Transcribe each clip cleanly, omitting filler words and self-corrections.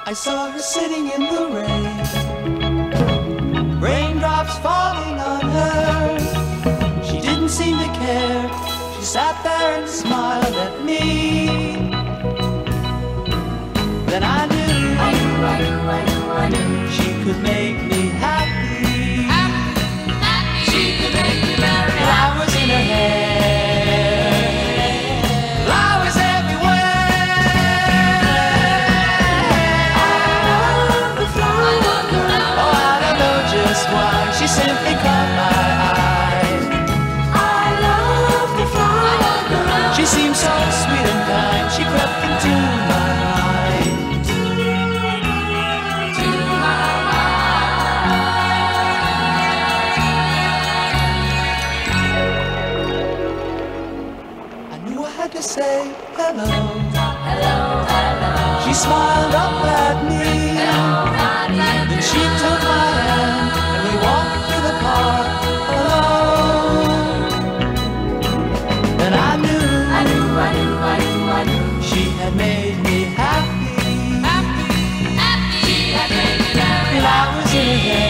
I saw her sitting in the rain, raindrops falling on her. She didn't seem to care. She sat there and smiled at me. Then I knew she could make me happy. She could make me very happy. Flowers in her hair, flowers everywhere. I love the flowers. Oh, I don't know just why. She simply caught my eye. I love the flowers. She seemed so sweet and kind. She crept into my life. To say hello, hello, hello. She smiled up at me. Then she took my hand and we walked through the park alone. Then I knew she had made me happy. She had made me happy. Flowers in her hair.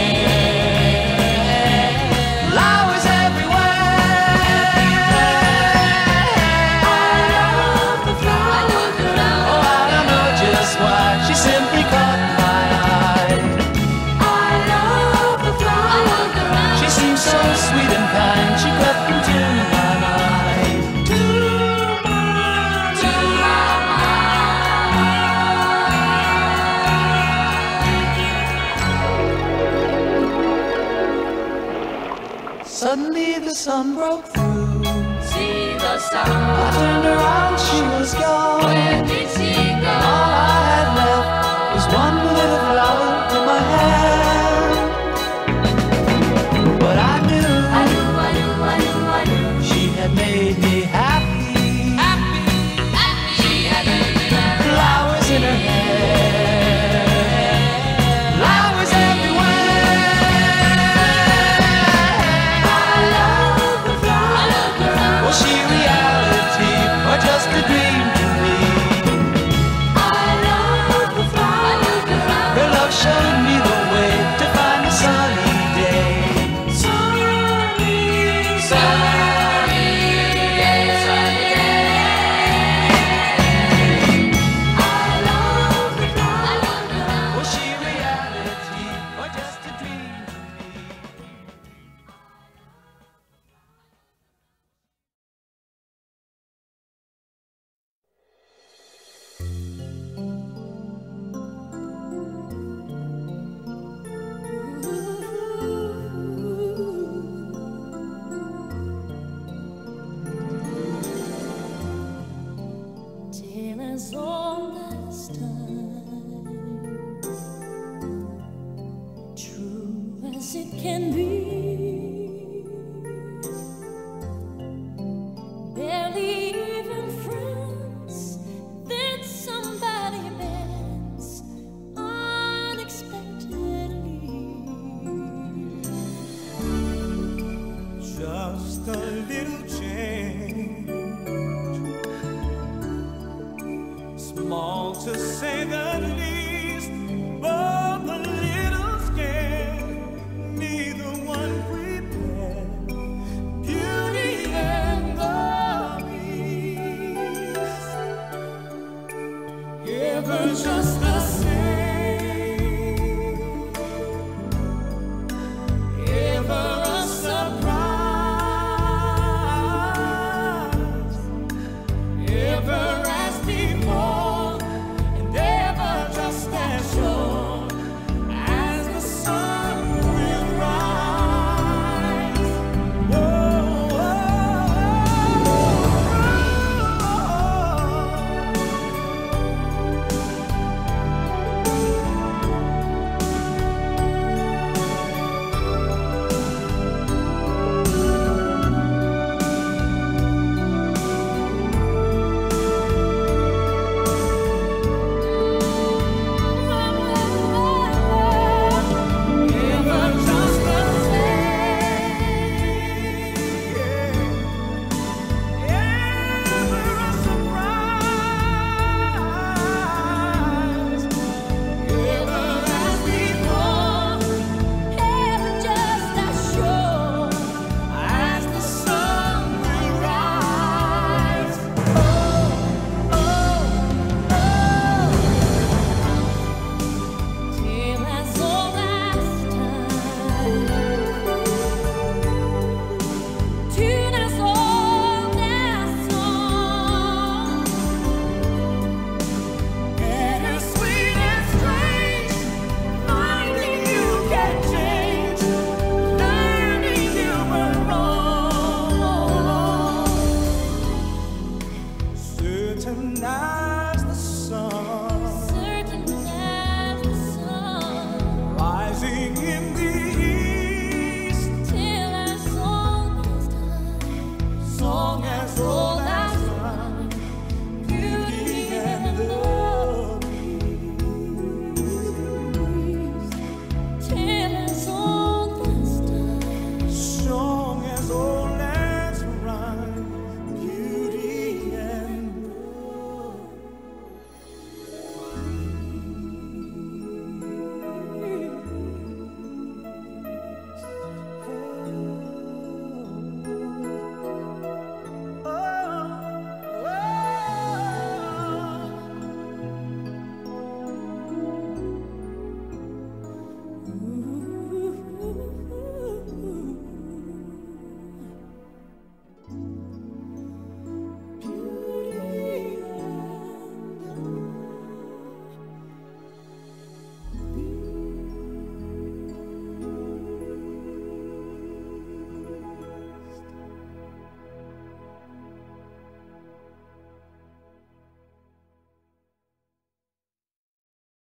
Simply caught my eye. I love the flower girl. She seemed so sweet and kind. She crept into my mind. To my mind. Suddenly the sun broke through. See the sun.